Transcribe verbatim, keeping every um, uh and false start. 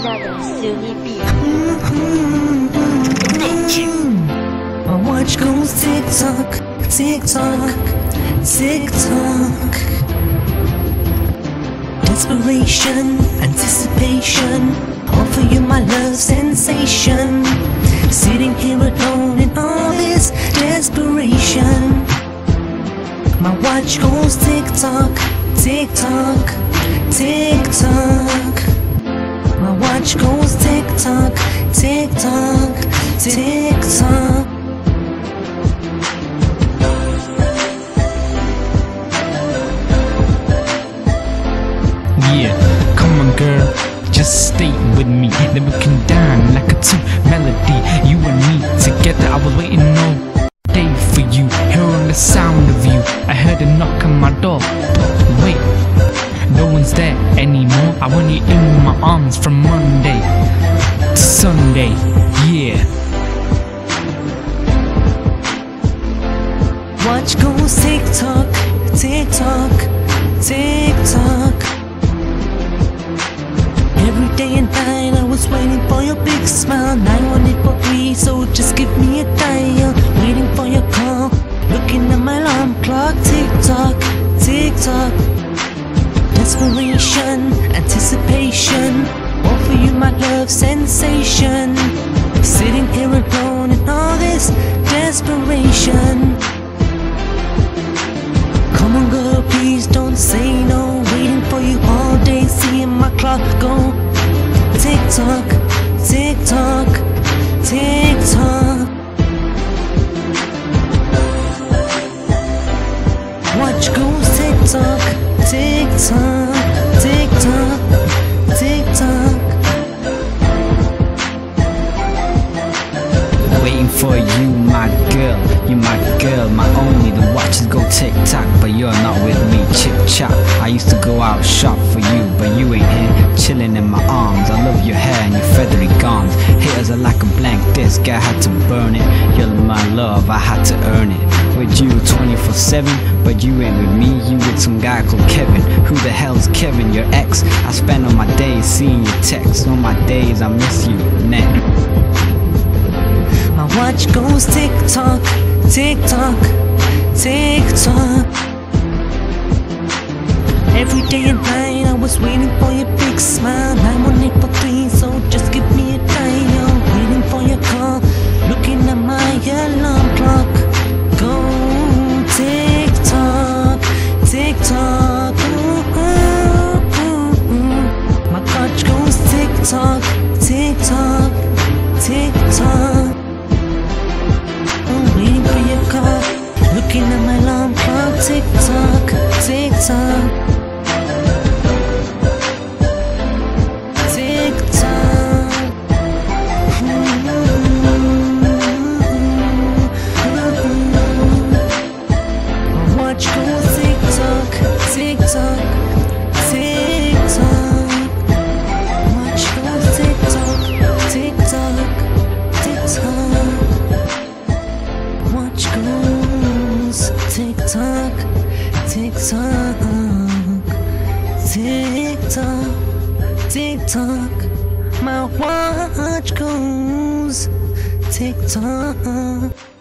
Panda the Sunny Beat. My watch goes tick tock, tick tock, tick tock. Desperation, anticipation, offer you my love sensation. Sitting here alone in all this desperation. My watch goes tick tock, tick tock, tick tock. My watch goes tick tock, tick tock, tick tock. Yeah, come on girl, just stay with me. Then we can dance like a two melody. You and me together, I was waiting all day for you. Hearing the sound of you, I heard a knock on my door. Wait, no one's there anymore. I want you in my arms from Monday to Sunday, yeah. Watch goes tick tock, tick tock, tick tock. Every day and night I was waiting for your big smile. Nine one eight four three, so just give me a dial. Waiting for your call, looking at my alarm clock. Tick tock, tick tock. Desperation, anticipation, offer you my love sensation. Sitting here alone in all this desperation. Come on girl, please don't say no. Waiting for you all day, seeing my clock go. Tick tock, tick tock, tick tock. Watch goes tick tock, tick tock, tick tock, tick tock. Waiting for you, my girl, you my girl, my only. The watches go tick tock, but you're not with me, chip chop. I used to go out shop for you, but you ain't here, chilling in my arms. I love your hair and your feathery gowns. Hitters are like a blank disc, I had to burn it. You're my love, I had to earn it. With you twenty-four seven, but you ain't with me, you with some guy called Kevin. Who the hell's Kevin, your ex? I spend all my days seeing your texts, all my days I miss you, net. My watch goes tick tock, tick tock, tick tock. Every day and night I was waiting for your big smile. Nine one eight four three, so just give me a dial. Waiting for your call, looking at my alarm clock. Go tick tock, tick tock. Ooh, ooh, ooh, ooh. My watch goes tick tock, tick tock, tick tock. Waiting for your call, looking at my alarm clock. Tick tock, tick tock, tick tock. My watch goes tick tock, tick tock, tick tock. Watch goes tick tock, tick tock, tick tock. Watch goes tick tock, tick tock, tick tock, tick tock. My watch goes tick tock.